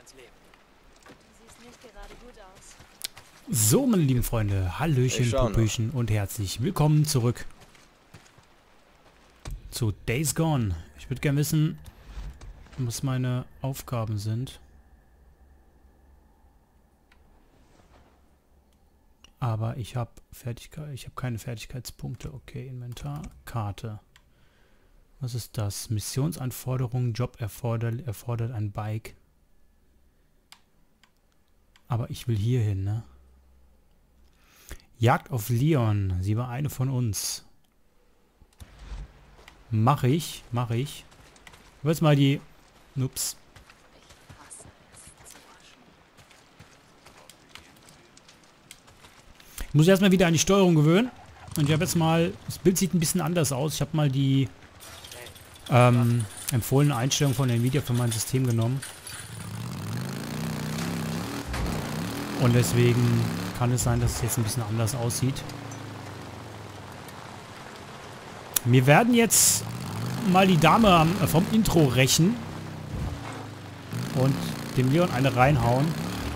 So, meine lieben Freunde, Hallöchen, Popöchen und herzlich willkommen zurück zu Days Gone. Ich würde gerne wissen, was meine Aufgaben sind. Aber ich habe keine Fertigkeitspunkte. Okay, Inventar, Karte. Was ist das? Missionsanforderungen, Job erfordert ein Bike. Aber ich will hier hin, ne? Jagd auf Leon. Sie war eine von uns. Mach ich. Ich will jetzt mal die... Ups. Ich muss erstmal wieder an die Steuerung gewöhnen. Und ich habe jetzt mal... Das Bild sieht ein bisschen anders aus. Ich habe mal die empfohlene Einstellung von Nvidia für mein System genommen. Und deswegen kann es sein, dass es jetzt ein bisschen anders aussieht. Wir werden jetzt mal die Dame vom Intro rächen. Und dem Leon eine reinhauen.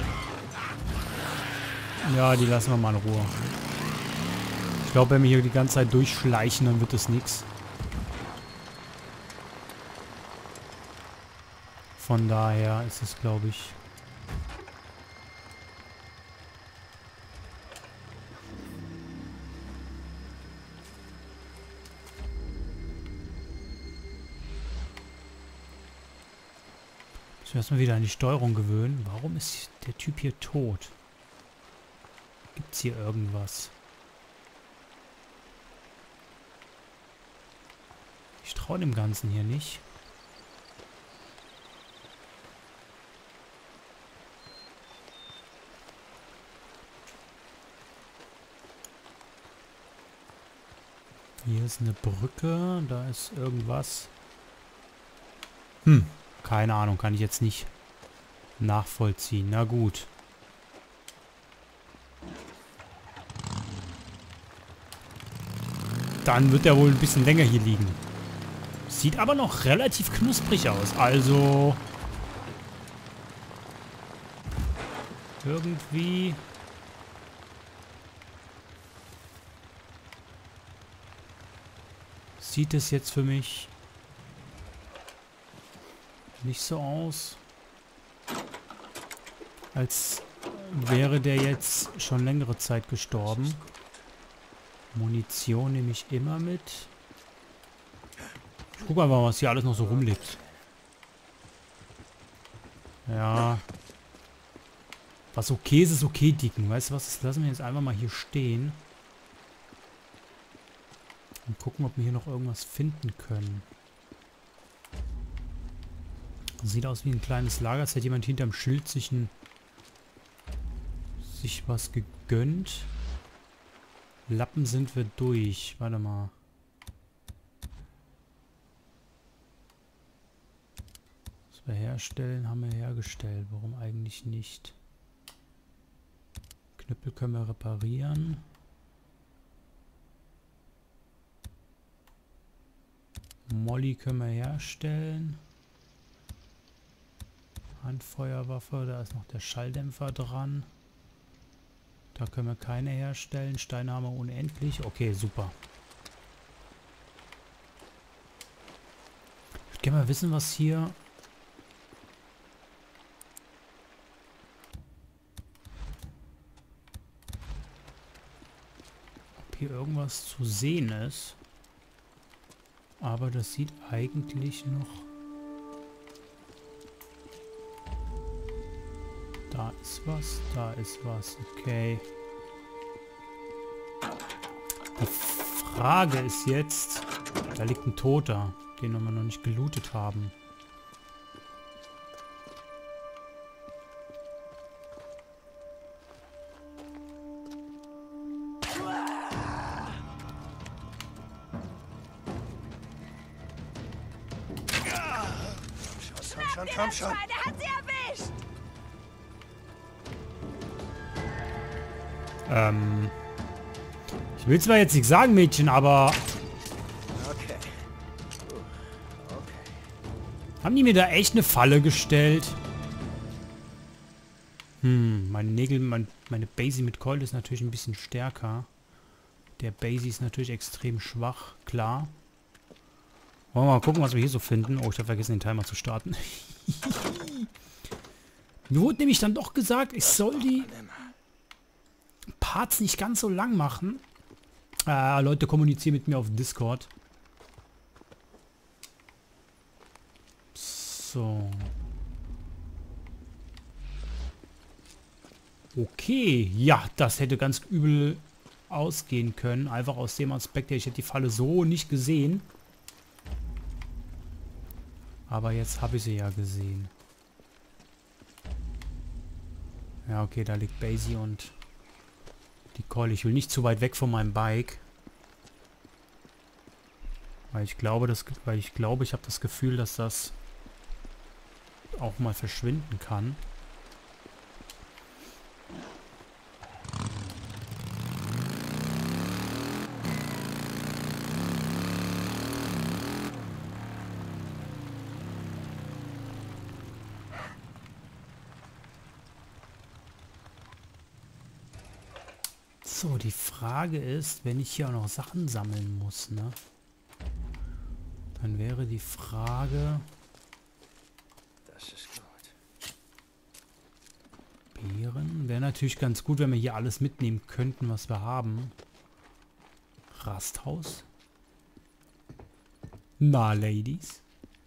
Ja, die lassen wir mal in Ruhe. Ich glaube, wenn wir hier die ganze Zeit durchschleichen, dann wird es nichts. Von daher ist es, glaube ich... Ich muss erstmal wieder an die Steuerung gewöhnen. Warum ist der Typ hier tot? Gibt es hier irgendwas? Ich traue dem Ganzen hier nicht. Hier ist eine Brücke. Da ist irgendwas. Keine Ahnung, kann ich jetzt nicht nachvollziehen. Na gut. Dann wird er wohl ein bisschen länger hier liegen. Sieht aber noch relativ knusprig aus. Also... irgendwie... sieht es jetzt für mich... nicht so aus, als wäre der jetzt schon längere Zeit gestorben. Munition nehme ich immer mit. Ich guck mal, was hier alles noch so rumliegt. Ja. Was okay ist okay, Dicken. Weißt du was? Das lassen wir jetzt einfach mal hier stehen. Und gucken, ob wir hier noch irgendwas finden können. Sieht aus wie ein kleines Lager. Es hat jemand hinterm Schild sich was gegönnt. Lappen sind wir durch. Warte mal. Was wir herstellen, haben wir hergestellt. Warum eigentlich nicht? Knüppel können wir reparieren. Molly können wir herstellen. Handfeuerwaffe, da ist noch der Schalldämpfer dran. Da können wir keine herstellen. Steine haben wir unendlich. Okay, super. Ich würde gerne mal wissen, was hier... ob hier irgendwas zu sehen ist. Aber das sieht eigentlich noch... Da ist was, okay. Die Frage ist jetzt, da liegt ein Toter, den wir noch nicht gelootet haben. Komm schon. Der hat sie erwischt. Ich will zwar jetzt nicht sagen, Mädchen, aber... Okay. Haben die mir da echt eine Falle gestellt? Meine Nägel, meine Basie mit Keule ist natürlich ein bisschen stärker. Der Basie ist natürlich extrem schwach, klar. Wollen wir mal gucken, was wir hier so finden. Oh, ich habe vergessen, den Timer zu starten. Mir wurde nämlich dann doch gesagt, ich soll die Parts nicht ganz so lang machen. Leute, kommunizieren mit mir auf Discord. So. Okay, ja, das hätte ganz übel ausgehen können. Einfach aus dem Aspekt, ich hätte die Falle so nicht gesehen. Aber jetzt habe ich sie ja gesehen. Ja, okay, da liegt Basie und die Keule. Ich will nicht zu weit weg von meinem Bike. Weil ich glaube, ich habe das Gefühl, dass das auch mal verschwinden kann. So, die Frage ist, wenn ich hier auch noch Sachen sammeln muss, ne? Dann wäre die Frage... Das ist gut. Beeren. Wäre natürlich ganz gut, wenn wir hier alles mitnehmen könnten, was wir haben. Rasthaus. Na, Ladies.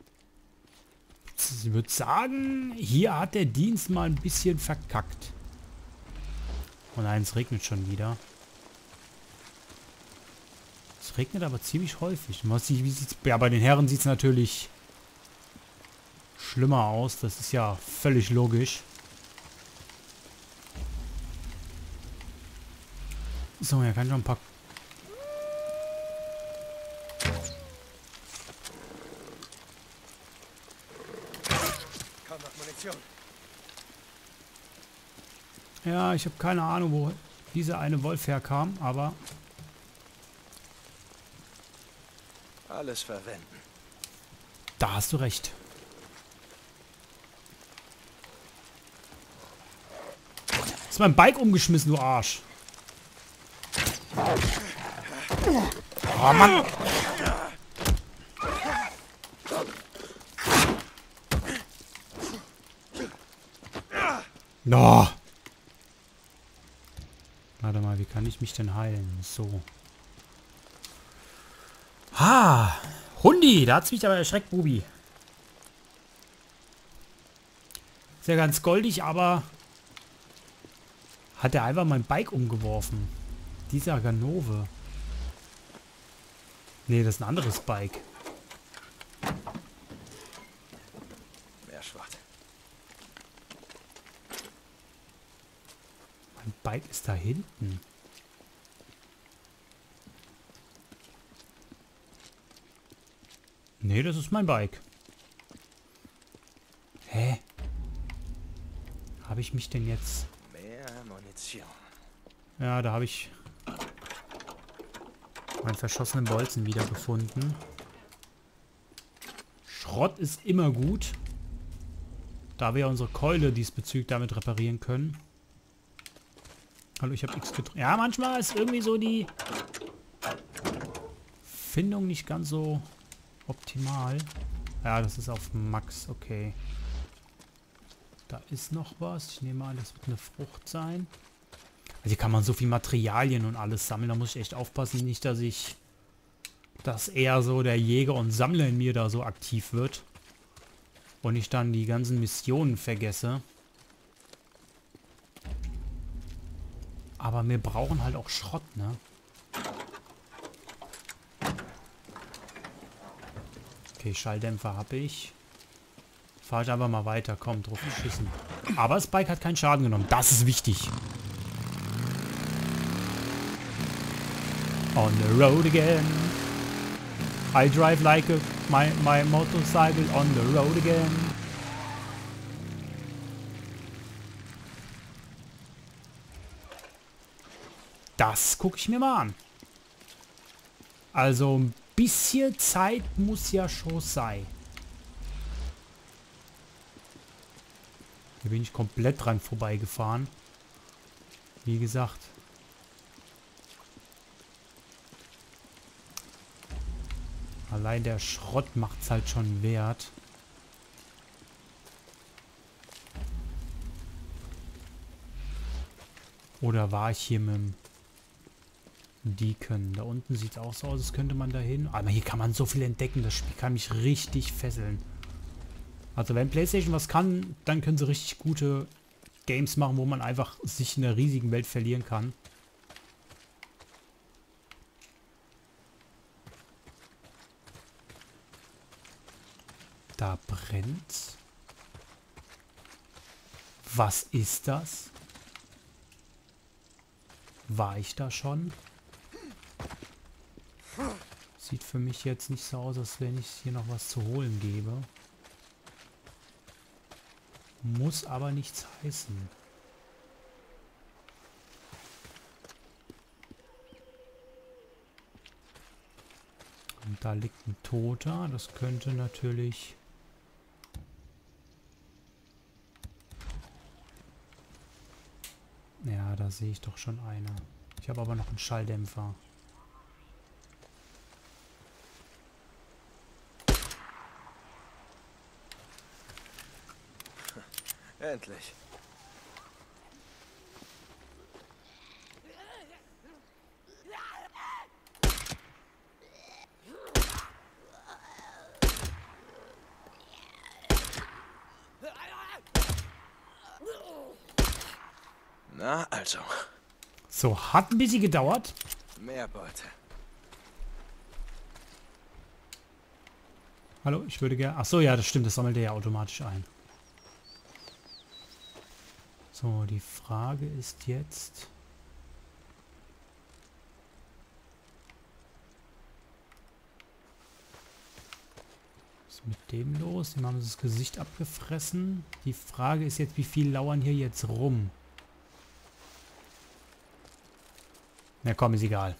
Ich würde sagen, hier hat der Dienst mal ein bisschen verkackt. Oh nein, es regnet schon wieder. Es regnet aber ziemlich häufig. Wie sieht's, ja, bei den Herren sieht es natürlich schlimmer aus. Das ist ja völlig logisch. So, ja, kann ich noch ein paar... Kaum noch Munition. Ja, ich habe keine Ahnung, wo dieser eine Wolf herkam, aber... Alles verwenden. Da hast du recht. Ist mein Bike umgeschmissen, du Arsch. Oh Mann. No. Warte mal, wie kann ich mich denn heilen? So. Ha! Hundi, da hat's mich aber erschreckt, Bubi. Ist ja ganz goldig, aber hat er einfach mein Bike umgeworfen. Dieser Ganove. Nee, das ist ein anderes Bike. Mehr Schrott. Mein Bike ist da hinten. Nee, das ist mein Bike. Hä? Habe ich mich denn jetzt... Mehr Munition. Ja, da habe ich meinen verschossenen Bolzen wiedergefunden. Schrott ist immer gut. Da wir ja unsere Keule diesbezüglich damit reparieren können. Hallo, ich habe X gedrückt. Ja, manchmal ist irgendwie so die Findung nicht ganz so optimal. Ja, das ist auf Max, okay. Da ist noch was. Ich nehme an, das wird eine Frucht sein. Also hier kann man so viel Materialien und alles sammeln. Da muss ich echt aufpassen, nicht, dass eher so der Jäger und Sammler in mir da so aktiv wird. Und ich dann die ganzen Missionen vergesse. Aber wir brauchen halt auch Schrott, ne? Okay, Schalldämpfer habe ich. Fahre ich einfach mal weiter. Komm, drauf geschissen. Aber das Bike hat keinen Schaden genommen. Das ist wichtig. On the road again. I drive like my motorcycle on the road again. Das gucke ich mir mal an. Also ein bisschen Zeit muss ja schon sein. Hier bin ich komplett dran vorbeigefahren. Wie gesagt. Allein der Schrott macht es halt schon wert. Oder war ich hier mit dem Deacon? Da unten sieht es auch so aus, als könnte man da hin. Aber hier kann man so viel entdecken. Das Spiel kann mich richtig fesseln. Also wenn PlayStation was kann, dann können sie richtig gute Games machen, wo man einfach sich in der riesigen Welt verlieren kann. Da brennt's. Was ist das? War ich da schon? Sieht für mich jetzt nicht so aus, als wenn es hier noch was zu holen gäbe. Muss aber nichts heißen. Und da liegt ein Toter. Das könnte natürlich... Ja, da sehe ich doch schon eine. Ich habe aber noch einen Schalldämpfer. Endlich. Na, also. So, hat ein bisschen gedauert. Mehr Beute. Hallo, ich würde gerne... Achso, ja, das stimmt. Das sammelt er ja automatisch ein. So, die Frage ist jetzt... Was ist mit dem los? Dem haben sie das Gesicht abgefressen. Die Frage ist jetzt, wie viel lauern hier jetzt rum? Na komm, ist egal.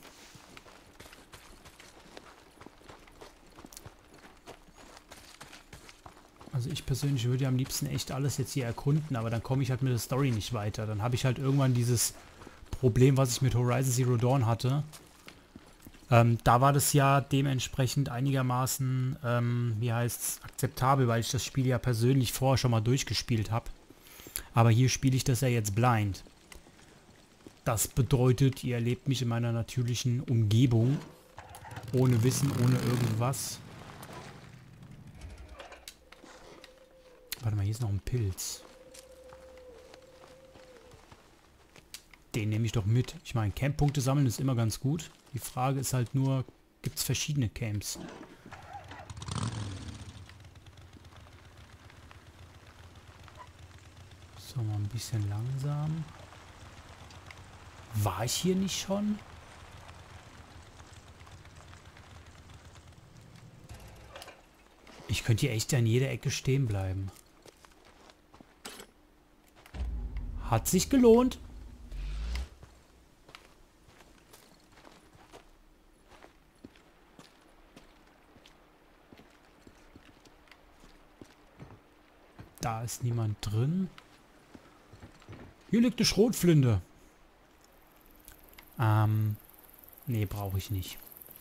Also ich persönlich würde ja am liebsten echt alles jetzt hier erkunden, aber dann komme ich halt mit der Story nicht weiter. Dann habe ich halt irgendwann dieses Problem, was ich mit Horizon Zero Dawn hatte. Da war das ja dementsprechend einigermaßen, wie heißt's, akzeptabel, weil ich das Spiel ja persönlich vorher schon mal durchgespielt habe. Aber hier spiele ich das ja jetzt blind. Das bedeutet, ihr erlebt mich in meiner natürlichen Umgebung. Ohne Wissen, ohne irgendwas. Warte mal, hier ist noch ein Pilz. Den nehme ich doch mit. Ich meine, Camppunkte sammeln ist immer ganz gut. Die Frage ist halt nur, gibt es verschiedene Camps? So, mal ein bisschen langsam. War ich hier nicht schon? Ich könnte hier echt an jeder Ecke stehen bleiben. Hat sich gelohnt. Da ist niemand drin. Hier liegt eine Schrotflinte. Nee, brauche ich nicht.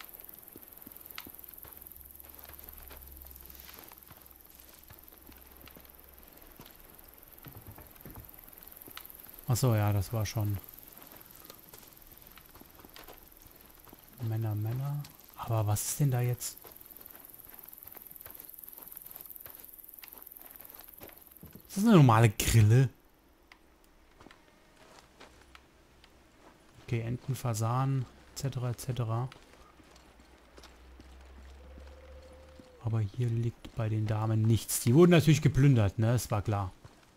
Achso, ja, das war schon. Männer, Männer. Aber was ist denn da jetzt? Ist das eine normale Grille? Okay, Enten, Fasanen, etc. etc. Aber hier liegt bei den Damen nichts. Die wurden natürlich geplündert, ne? Das war klar.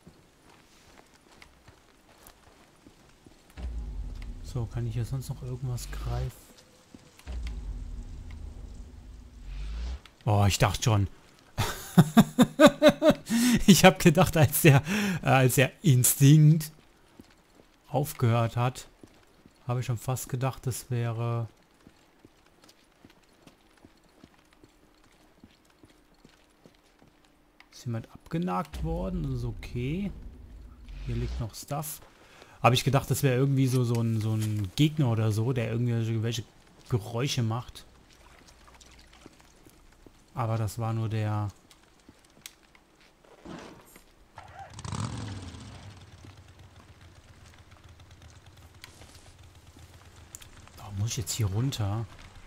So, kann ich hier sonst noch irgendwas greifen? Oh, ich dachte schon. Ich habe gedacht, als der Instinkt aufgehört hat, habe ich schon fast gedacht, das wäre... Ist jemand abgenagt worden? Das ist okay. Hier liegt noch Stuff. Habe ich gedacht, das wäre irgendwie so ein Gegner oder so, der irgendwelche Geräusche macht. Aber das war nur der... Oh, muss ich jetzt hier runter?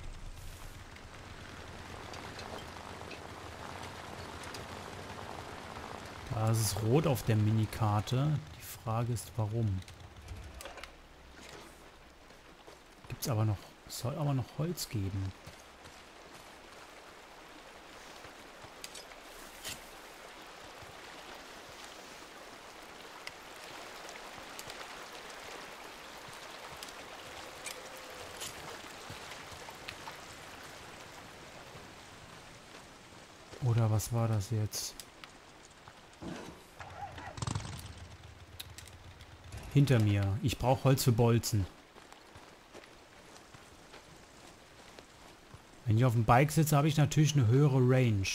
Da ist es rot auf der Minikarte. Die Frage ist, warum? Gibt's aber noch... Es soll aber noch Holz geben. Oder was war das jetzt? Hinter mir. Ich brauche Holz für Bolzen. Wenn ich auf dem Bike sitze, habe ich natürlich eine höhere Range.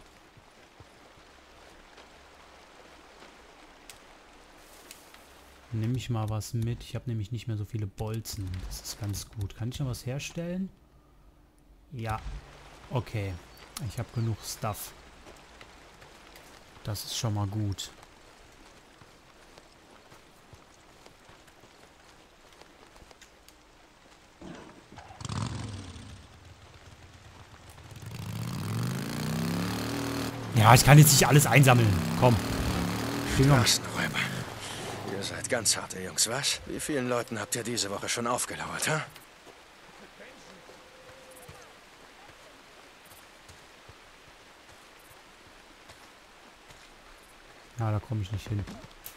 Nehme ich mal was mit. Ich habe nämlich nicht mehr so viele Bolzen. Das ist ganz gut. Kann ich noch was herstellen? Ja. Okay. Ich habe genug Stuff. Das ist schon mal gut. Ja, ich kann jetzt nicht alles einsammeln. Komm. Straßenräuber. Ihr seid ganz harte Jungs, was? Wie vielen Leuten habt ihr diese Woche schon aufgelauert, ha? Ja, da komme ich nicht hin.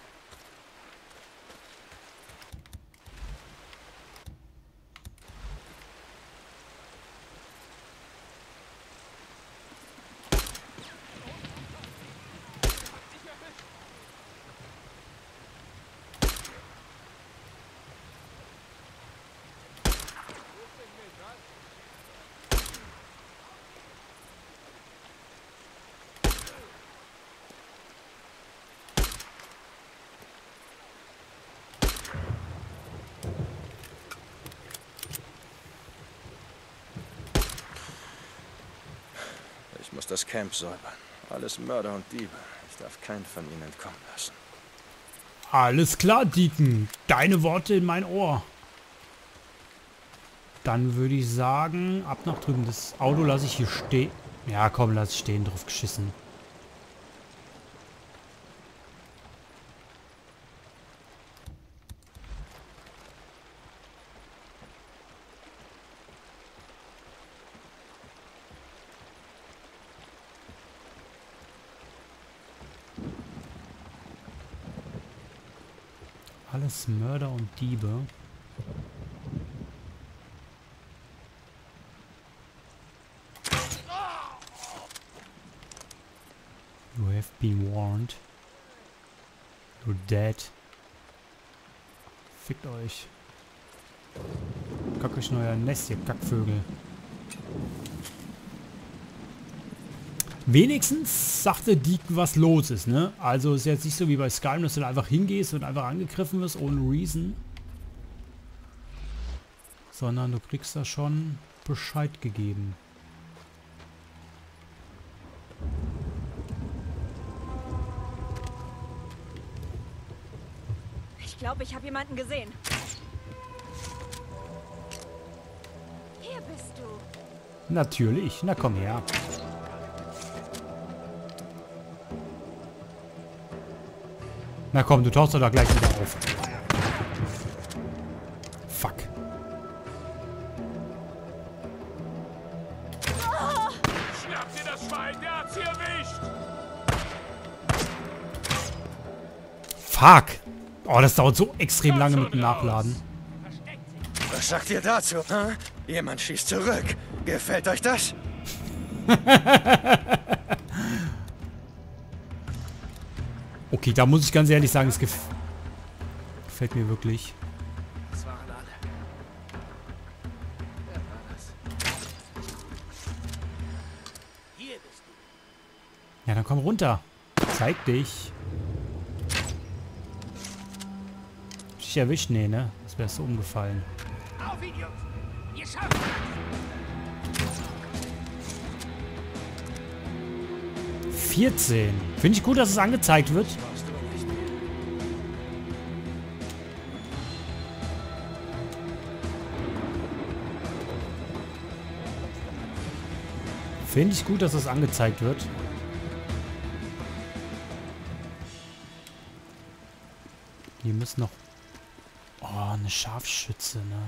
Ich muss das Camp säubern. Alles Mörder und Diebe. Ich darf keinen von ihnen entkommen lassen. Alles klar, Deacon. Deine Worte in mein Ohr. Dann würde ich sagen, ab nach drüben. Das Auto lasse ich hier stehen. Ja, komm, lass ich stehen. Drauf geschissen. Alles Mörder und Diebe. You have been warned. You're dead. Fickt euch. Kackt euch in euer Nest, ihr Kackvögel. Wenigstens sagte Deacon, was los ist, ne? Also ist jetzt nicht so wie bei Skyrim, dass du da einfach hingehst und einfach angegriffen wirst ohne Reason. Sondern du kriegst da schon Bescheid gegeben. Ich glaube, ich habe jemanden gesehen. Hier bist du. Natürlich. Na komm her. Na komm, du tauchst doch da gleich wieder auf. Fuck. Schnappt ihr das Schwein, der hat's hier erwischt! Fuck. Oh, das dauert so extrem lange mit dem Nachladen. Was sagt ihr dazu? Hä? Jemand schießt zurück. Gefällt euch das? Okay, da muss ich ganz ehrlich sagen, es gefällt mir wirklich. Das waren alle. Wer war das? Hier bist du. Ja, dann komm runter. Zeig dich. richtig erwischt? Nee, ne? Das wäre so umgefallen. Auf ihn, Jungs! Ihr schafft es! 14. Finde ich gut, dass es angezeigt wird. Finde ich gut, dass es angezeigt wird. Hier müssen noch... Oh, eine Scharfschütze, ne?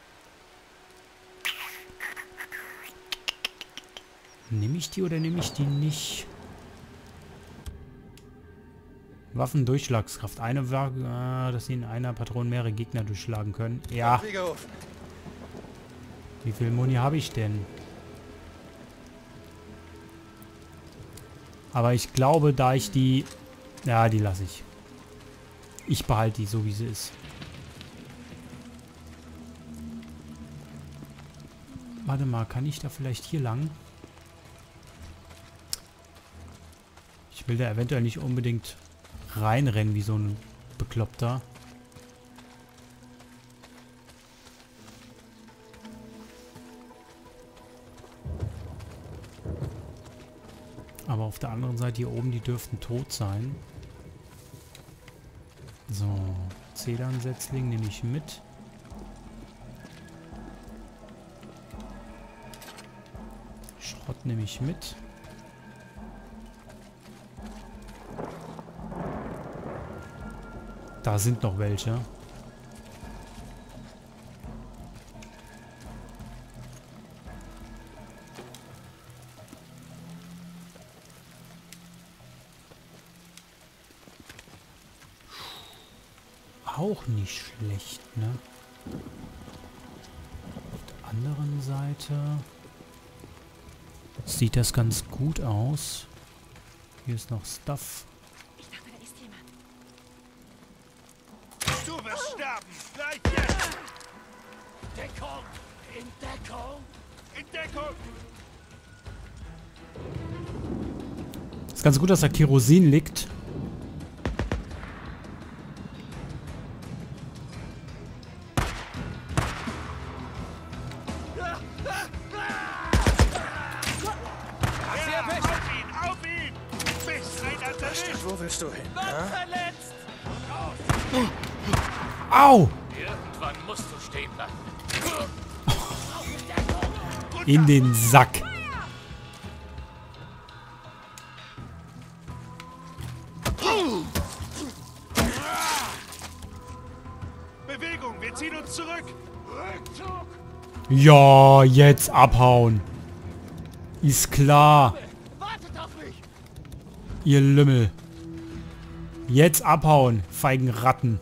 Nehme ich die oder nehme ich die nicht? Waffendurchschlagskraft. Eine Waffe, dass sie in einer Patrone mehrere Gegner durchschlagen können. Ja. Wie viel Muni habe ich denn? Aber ich glaube, da ich die... Ja, die lasse ich. Ich behalte die so, wie sie ist. Warte mal, kann ich da vielleicht hier lang? Ich will da eventuell nicht unbedingt reinrennen wie so ein Bekloppter. Aber auf der anderen Seite hier oben, die dürften tot sein. So, Zedernsetzling nehme ich mit. Schrott nehme ich mit. Da sind noch welche. Auch nicht schlecht, ne? Auf der anderen Seite sieht das ganz gut aus. Hier ist noch Stuff. Ich dachte, da ist jemand. Du wirst sterben! Gleich jetzt! Deckung! In Deckung! In Deckung! Ist ganz gut, dass da Kerosin liegt. Wo willst du hin? Verletzt! Au! Irgendwann musst du stehen bleiben. In den Sack. Bewegung, wir ziehen uns zurück. Rückzug! Ja, jetzt abhauen. Ist klar. Wartet auf mich! Ihr Lümmel. Jetzt abhauen, feigen Ratten.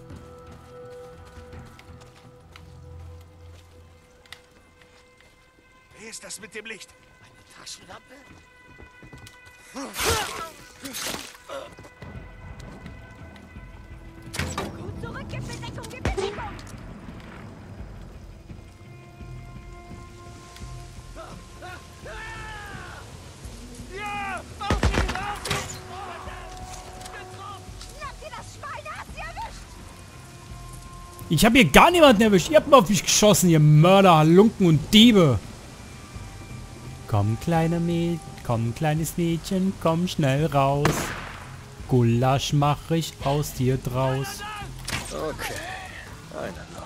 Wie ist das mit dem Licht? Eine Taschenlampe? Gut zurück, gib mir Deckung, gib mir Deckung! Ja! Auf ihn! Auf ihn! Schnapp dir das Schwein, hast sie erwischt! Ich habe hier gar niemanden erwischt. Ihr habt mal auf mich geschossen, ihr Mörder, Halunken und Diebe. Komm, komm, kleines Mädchen, komm schnell raus. Gulasch mach ich aus dir draus. Okay, einer noch.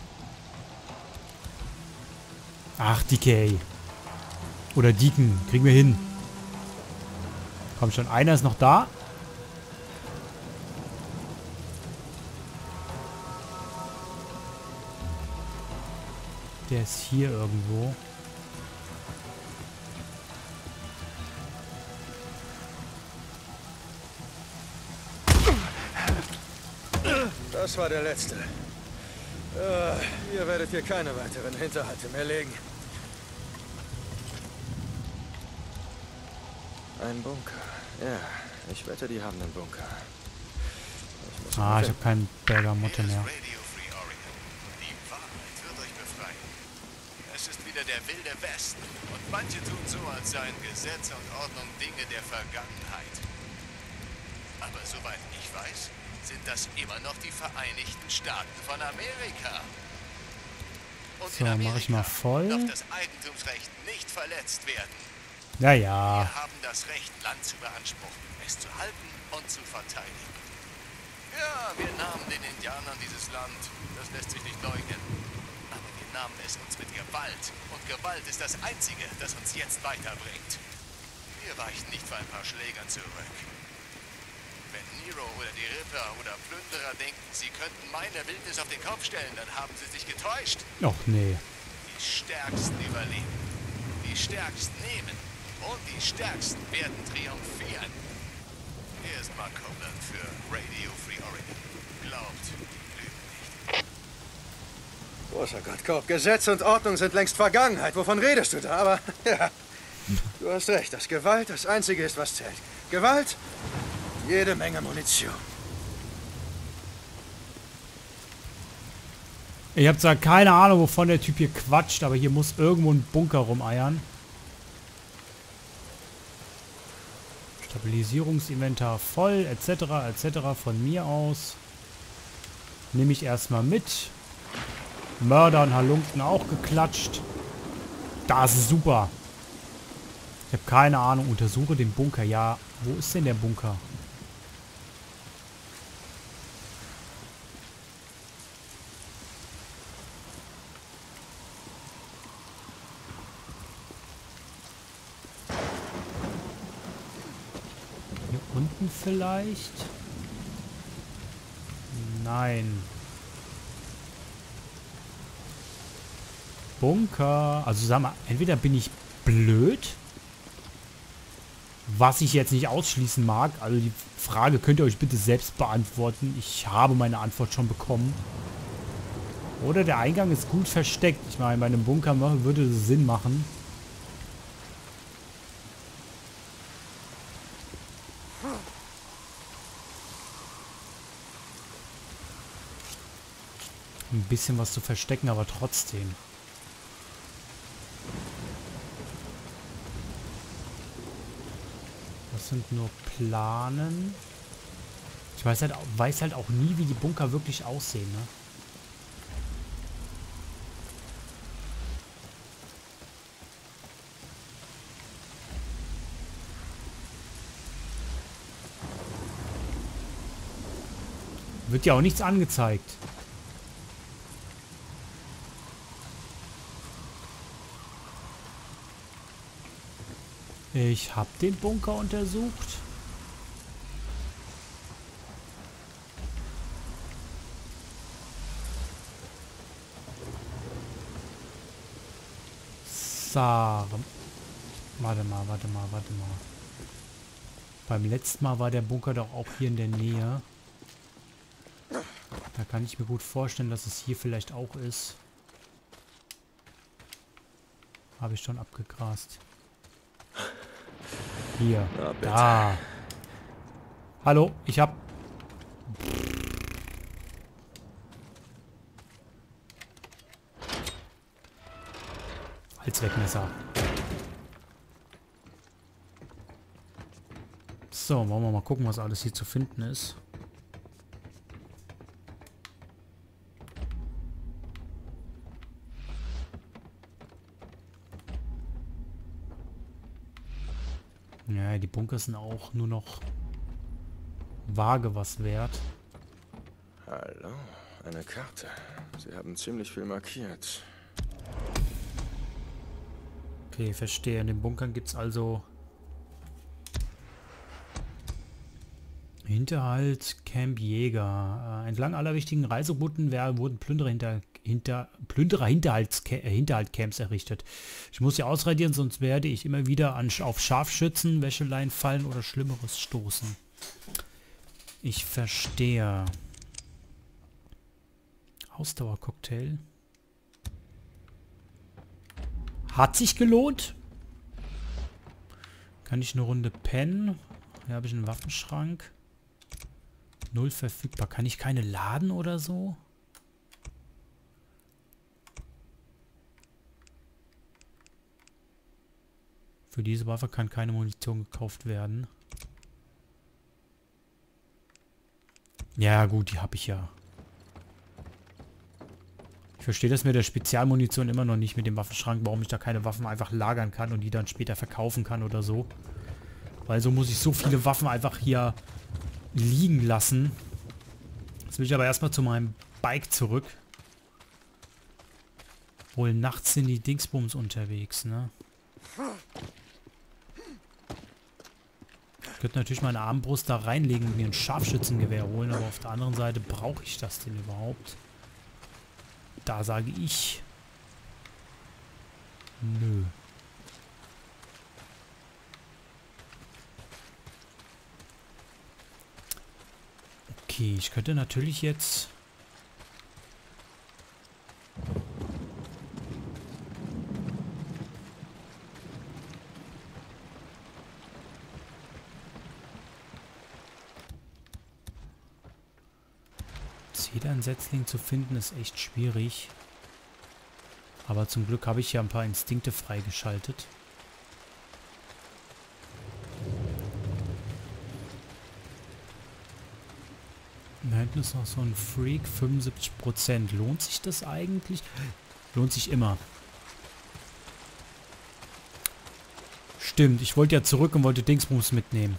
Ach, DK. Oder Deacon, kriegen wir hin. Komm schon, einer ist noch da. Der ist hier irgendwo. Das war der letzte. Ihr werdet hier keine weiteren Hinterhalte mehr legen. Ein Bunker. Ja, ich wette, die haben einen Bunker. Ich habe keinen Bergamotte mehr. Radio Free Oregon. Die Wahrheit wird euch befreien. Es ist wieder der wilde Westen und manche tun so, als seien Gesetz und Ordnung Dinge der Vergangenheit. Aber soweit ich weiß, sind das immer noch die Vereinigten Staaten von Amerika. Und So, mache ich mal voll. darf das Eigentumsrecht nicht verletzt werden. Naja. Wir haben das Recht, Land zu beanspruchen, es zu halten und zu verteidigen. Ja, wir nahmen den Indianern dieses Land. Das lässt sich nicht leugnen. Aber wir nahmen es uns mit Gewalt. Und Gewalt ist das Einzige, das uns jetzt weiterbringt. Wir weichen nicht vor ein paar Schlägern zurück. Wenn Nero oder die Ripper oder Plünderer denken, sie könnten meine Wildnis auf den Kopf stellen, dann haben sie sich getäuscht. Och nee. Die Stärksten überleben. Die Stärksten nehmen. Und die Stärksten werden triumphieren. Hier ist Mark Copeland für Radio Free Oregon. Glaubt, die lügen nicht. Großer Gott, Cope, Gesetz und Ordnung sind längst Vergangenheit. Wovon redest du da? Aber, ja, du hast recht, dass Gewalt das Einzige ist, was zählt. Gewalt, jede Menge Munition. Ich habe zwar keine Ahnung, wovon der Typ hier quatscht, aber hier muss irgendwo ein Bunker rumeiern. Stabilisierungsinventar voll, etc., etc. Von mir aus. Nehme ich erstmal mit. Mörder und Halunken auch geklatscht. Das ist super. Ich habe keine Ahnung. Untersuche den Bunker. Ja, wo ist denn der Bunker? Hier unten vielleicht? Nein. Bunker. Also sag mal, entweder bin ich blöd, was ich jetzt nicht ausschließen mag. Also die Frage könnt ihr euch bitte selbst beantworten. Ich habe meine Antwort schon bekommen. Oder der Eingang ist gut versteckt. Ich meine, bei einem Bunker würde es Sinn machen. Ein bisschen was zu verstecken, aber trotzdem. Das sind nur Planen. Ich weiß halt auch nie, wie die Bunker wirklich aussehen, ne? Wird ja auch nichts angezeigt. Ich habe den Bunker untersucht. So. Warte mal. Beim letzten Mal war der Bunker doch auch hier in der Nähe. Da kann ich mir gut vorstellen, dass es hier vielleicht auch ist. Habe ich schon abgegrast. Hier. Na, bitte. Da. Hallo, ich hab... Allzweckmesser. So, wollen wir mal gucken, was alles hier zu finden ist. Ja, die Bunker sind auch nur noch vage was wert. Hallo, eine Karte. Sie haben ziemlich viel markiert. Okay, verstehe. In den Bunkern gibt es also Hinterhalt, Camp Jäger. Entlang aller wichtigen Reiserouten wurden Hinterhaltcamps errichtet. Ich muss sie ausradieren, sonst werde ich immer wieder auf Scharfschützen, Wäscheleien fallen oder Schlimmeres stoßen. Ich verstehe. Ausdauercocktail. Hat sich gelohnt. Kann ich eine Runde pennen? Hier habe ich einen Waffenschrank. 0 verfügbar. Kann ich keine laden oder so? Für diese Waffe kann keine Munition gekauft werden. Ja, gut, die habe ich ja. Ich verstehe das mit der Spezialmunition immer noch nicht mit dem Waffenschrank, warum ich da keine Waffen einfach lagern kann und die dann später verkaufen kann oder so. Weil so muss ich so viele Waffen einfach hier liegen lassen. Jetzt will ich aber erstmal zu meinem Bike zurück. Wohl nachts sind die Dingsbums unterwegs, ne? Ich könnte natürlich meine Armbrust da reinlegen und mir ein Scharfschützengewehr holen, aber auf der anderen Seite brauche ich das denn überhaupt? Da sage ich... Nö. Okay, ich könnte natürlich jetzt... Zedernsetzling zu finden ist echt schwierig. Aber zum Glück habe ich ja ein paar Instinkte freigeschaltet. Da hinten ist noch so ein Freak, 75%. Lohnt sich das eigentlich? Lohnt sich immer. Stimmt, ich wollte ja zurück und wollte Dingsbums mitnehmen.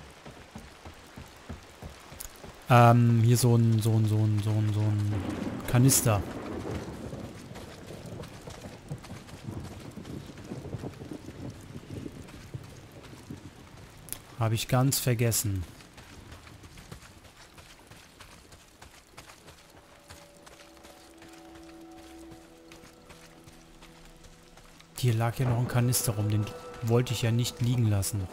Hier so ein Kanister. Habe ich ganz vergessen. Hier lag ja noch ein Kanister rum, den wollte ich ja nicht liegen lassen.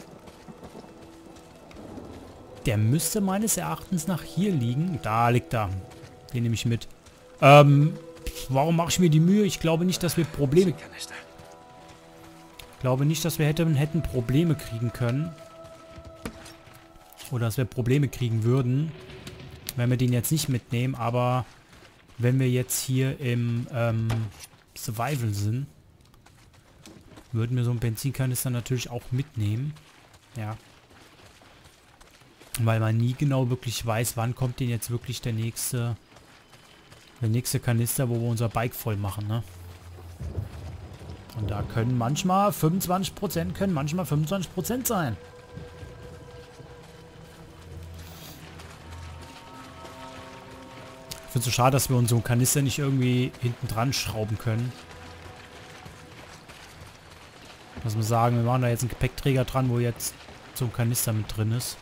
Der müsste meines Erachtens nach hier liegen. Da liegt er. Den nehme ich mit. Warum mache ich mir die Mühe? Ich glaube nicht, dass wir Probleme... Ich glaube nicht, dass wir hätten Probleme kriegen können. Oder dass wir Probleme kriegen würden, wenn wir den jetzt nicht mitnehmen. Aber wenn wir jetzt hier im Survival sind, würden wir so einen Benzinkanister natürlich auch mitnehmen. Ja. Weil man nie genau wirklich weiß, wann kommt denn jetzt wirklich der nächste Kanister, wo wir unser Bike voll machen, ne? Und da können manchmal 25%, können manchmal 25% sein. Ich finde es so schade, dass wir uns so einen Kanister nicht irgendwie hinten dran schrauben können. Dass wir sagen, wir machen da jetzt einen Gepäckträger dran, wo jetzt so ein Kanister mit drin ist.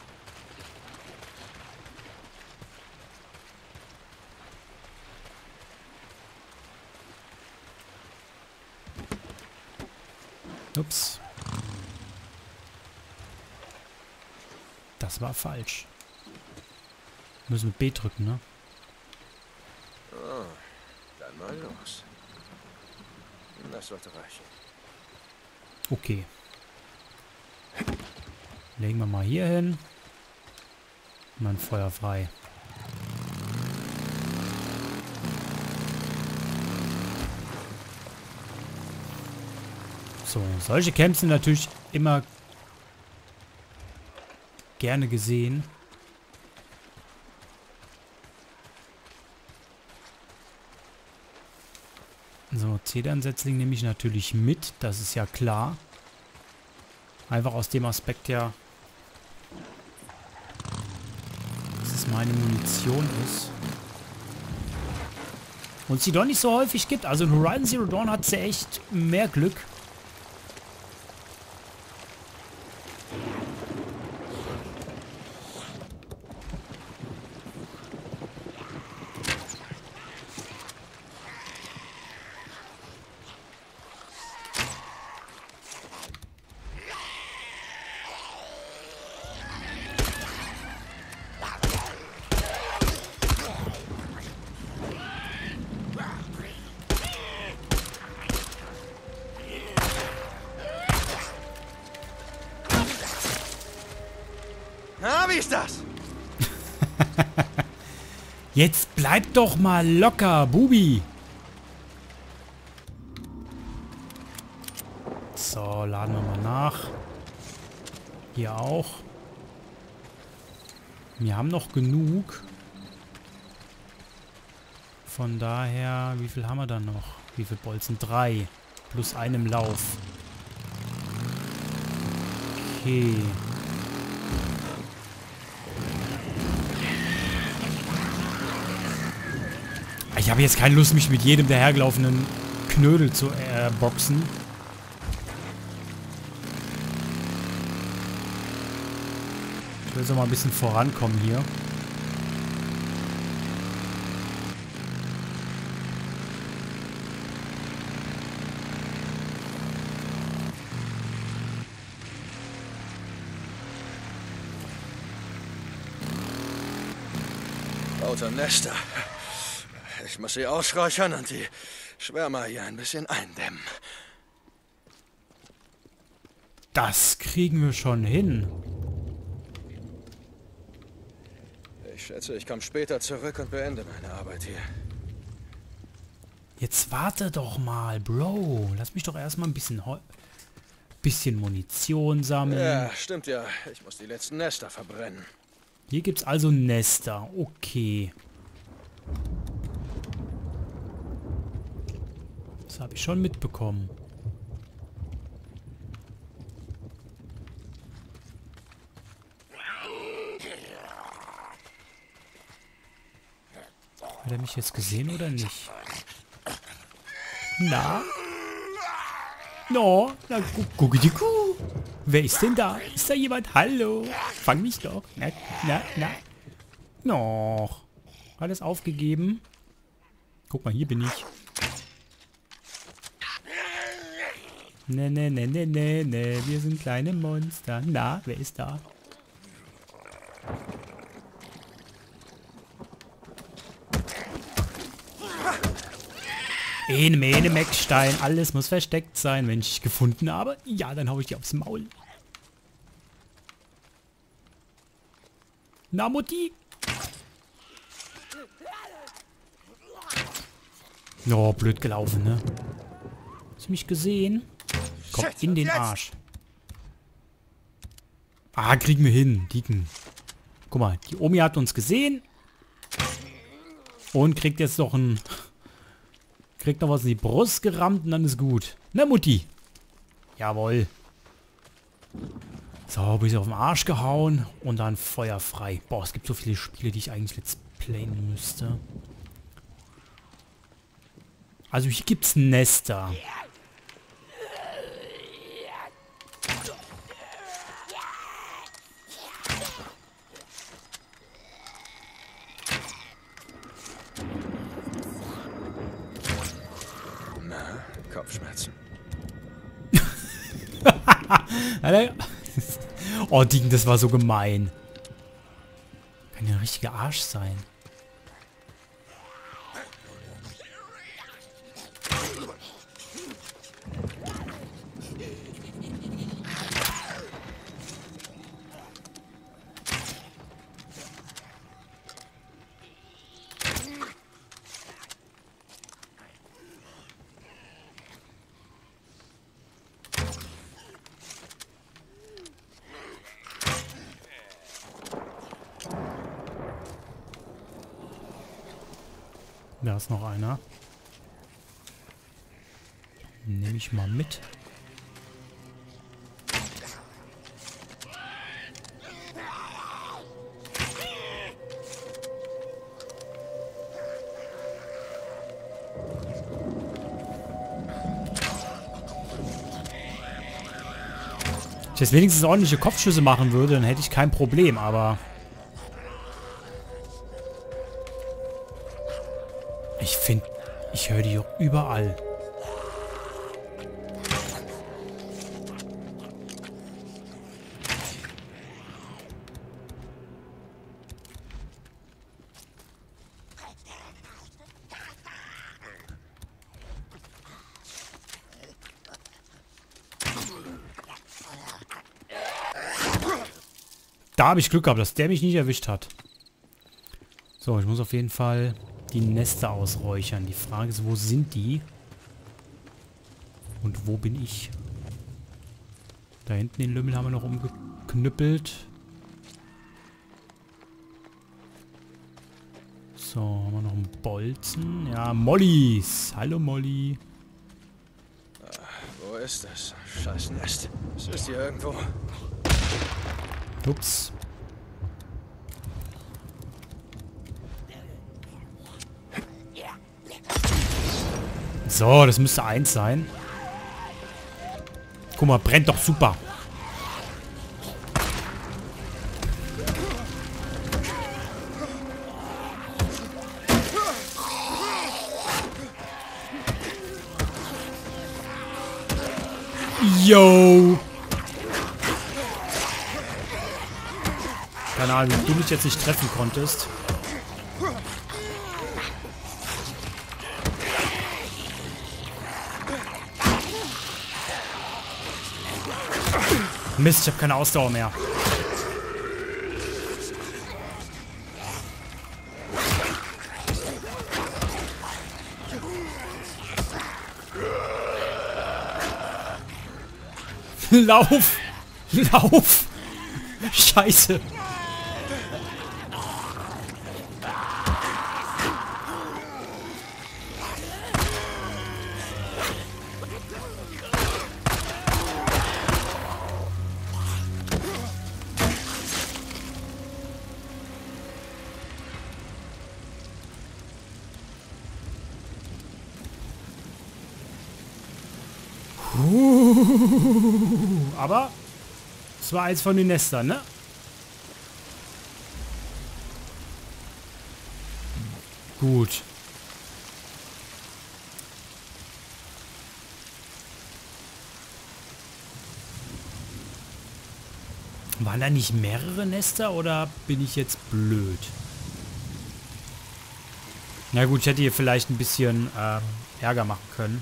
Ups. Das war falsch. Müssen wir B drücken, ne? Oh, dann mal los. Das sollte reichen. Okay. Legen wir mal hier hin. Und dann Feuer frei. So, solche Camps sind natürlich immer gerne gesehen. So, Zedernsetzling nehme ich natürlich mit, das ist ja klar. Einfach aus dem Aspekt her, dass es meine Munition ist. Und sie doch nicht so häufig gibt. Also in Horizon Zero Dawn hat sie echt mehr Glück. Na, wie ist das? Jetzt bleib doch mal locker, Bubi. So, laden wir mal nach. Hier auch. Wir haben noch genug. Von daher, wie viel haben wir dann noch? Wie viele Bolzen? 3. Plus einem Lauf. Okay. Ich habe jetzt keine Lust, mich mit jedem dahergelaufenen Knödel zu boxen. Ich will so mal ein bisschen vorankommen hier. Lauter Nester. Ich muss sie ausräuchern und die Schwärmer hier ein bisschen eindämmen. Das kriegen wir schon hin. Ich schätze, ich komme später zurück und beende meine Arbeit hier. Jetzt warte doch mal, Bro. Lass mich doch erstmal ein bisschen Munition sammeln. Ja, stimmt ja. Ich muss die letzten Nester verbrennen. Hier gibt's also Nester. Okay. Das habe ich schon mitbekommen. Hat er mich jetzt gesehen oder nicht? Na? No, na, gucke die Kuh. Wer ist denn da? Ist da jemand? Hallo? Fang mich doch. Na, na, na. Noch. Alles aufgegeben. Guck mal, hier bin ich. Ne, ne, ne, ne, ne, ne. Wir sind kleine Monster. Na, wer ist da? Ene, mene, Meckstein. Alles muss versteckt sein. Wenn ich dich gefunden habe, ja, dann hau ich dir aufs Maul. Na, Mutti. Oh, blöd gelaufen, ne? Hast du mich gesehen? Kommt in den Arsch. Ah, kriegen wir hin. Dieken. Guck mal, die Omi hat uns gesehen. Und kriegt jetzt noch ein... Kriegt noch was in die Brust gerammt und dann ist gut. Na, Mutti. Jawohl. So, bin ich auf den Arsch gehauen und dann Feuer frei. Boah, es gibt so viele Spiele, die ich eigentlich let's playen müsste. Also hier gibt's Nester. Na, Kopfschmerzen. Oh, Ding, das war so gemein. Kann ja ein richtiger Arsch sein. Da ist noch einer. Nehme ich mal mit. Wenn ich jetzt wenigstens ordentliche Kopfschüsse machen würde, dann hätte ich kein Problem, aber... Ich finde, ich höre die auch überall. Da habe ich Glück gehabt, dass der mich nicht erwischt hat. So, ich muss auf jeden Fall die Nester ausräuchern. Die Frage ist, wo sind die? Und wo bin ich? Da hinten den Lümmel haben wir noch umgeknüppelt. So, haben wir noch einen Bolzen. Ja, Mollys. Hallo Molly. Wo ist das? Scheiß Nest. Es ist hier irgendwo. Ups. So, das müsste 1 sein. Guck mal, brennt doch super. Yo! Keine Ahnung, wie du mich jetzt nicht treffen konntest. Mist, ich habe keine Ausdauer mehr. Lauf! Lauf! Scheiße! Aber es war eins von den Nestern, ne? Gut. Waren da nicht mehrere Nester oder bin ich jetzt blöd? Na gut, ich hätte hier vielleicht ein bisschen Ärger machen können.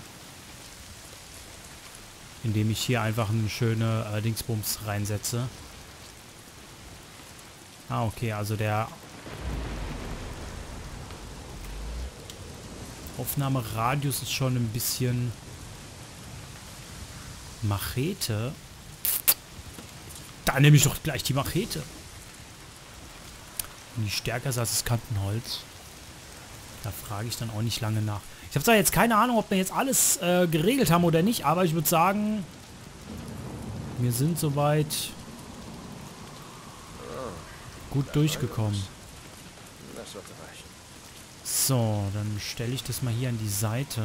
Indem ich hier einfach eine schöne Dingsbums reinsetze. Ah, okay, also der Aufnahmeradius ist schon ein bisschen Machete. Da nehme ich doch gleich die Machete. Und die stärker ist als das Kantenholz. Da frage ich dann auch nicht lange nach. Ich habe zwar jetzt keine Ahnung, ob wir jetzt alles geregelt haben oder nicht, aber ich würde sagen, wir sind soweit gut durchgekommen. Das wird reichen. So, dann stelle ich das mal hier an die Seite.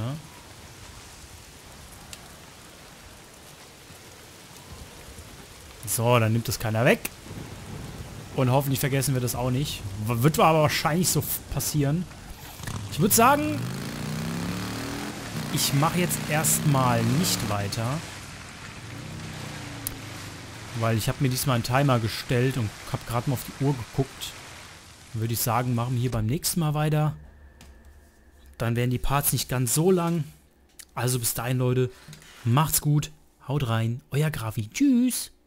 So, dann nimmt das keiner weg. Und hoffentlich vergessen wir das auch nicht. Wird aber wahrscheinlich so passieren. Ich würde sagen, ich mache jetzt erstmal nicht weiter. Weil ich habe mir diesmal einen Timer gestellt und habe gerade mal auf die Uhr geguckt. Dann würde ich sagen, machen wir hier beim nächsten Mal weiter. Dann werden die Parts nicht ganz so lang. Also bis dahin, Leute. Macht's gut. Haut rein. Euer Grafi. Tschüss.